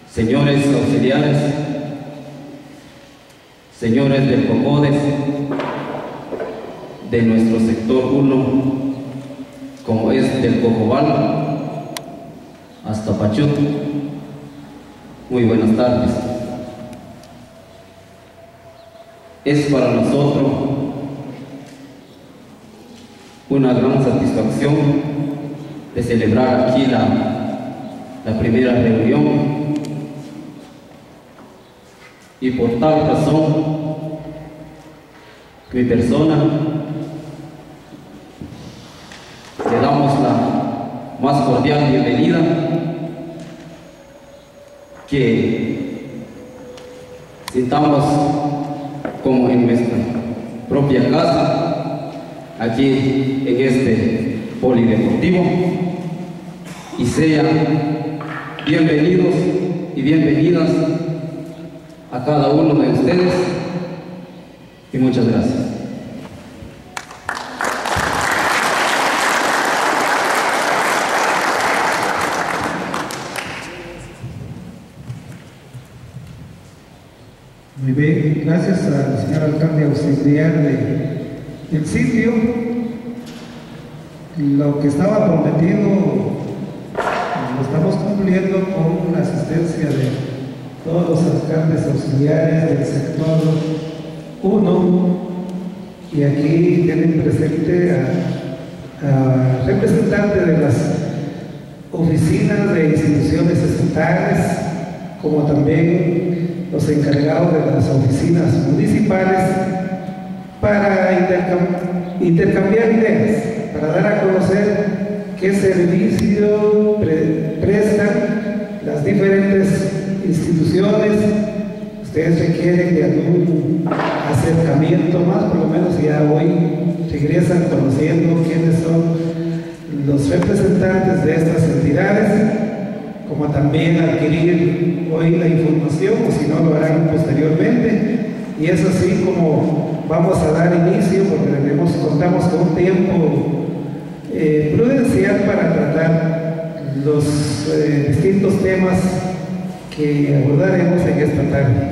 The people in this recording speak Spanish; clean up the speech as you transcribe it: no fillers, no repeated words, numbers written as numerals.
señores auxiliares, señores del COCODES, de nuestro sector 1, como es del Cocobal hasta Pachut, muy buenas tardes. Es para nosotros una gran satisfacción de celebrar aquí la primera reunión, y por tal razón mi persona le damos la más cordial bienvenida, que sintamos como en nuestra propia casa, aquí en este polideportivo, y sean bienvenidos y bienvenidas a cada uno de ustedes, y muchas gracias. Muy bien, gracias al señor alcalde auxiliar del sitio. Lo que estaba prometido lo estamos cumpliendo con la asistencia de todos los alcaldes auxiliares del sector 1, y aquí tienen presente a representantes de las oficinas de instituciones estatales, como también los encargados de las oficinas municipales, para intercambiar ideas, para dar a conocer qué servicio prestan las diferentes instituciones. Ustedes requieren de algún acercamiento más, por lo menos ya hoy regresan conociendo quiénes son los representantes de estas entidades, como también adquirir hoy la información, o si no lo harán posteriormente. Y es así como vamos a dar inicio, porque contamos con un tiempo prudencial para tratar los distintos temas que abordaremos en esta tarde.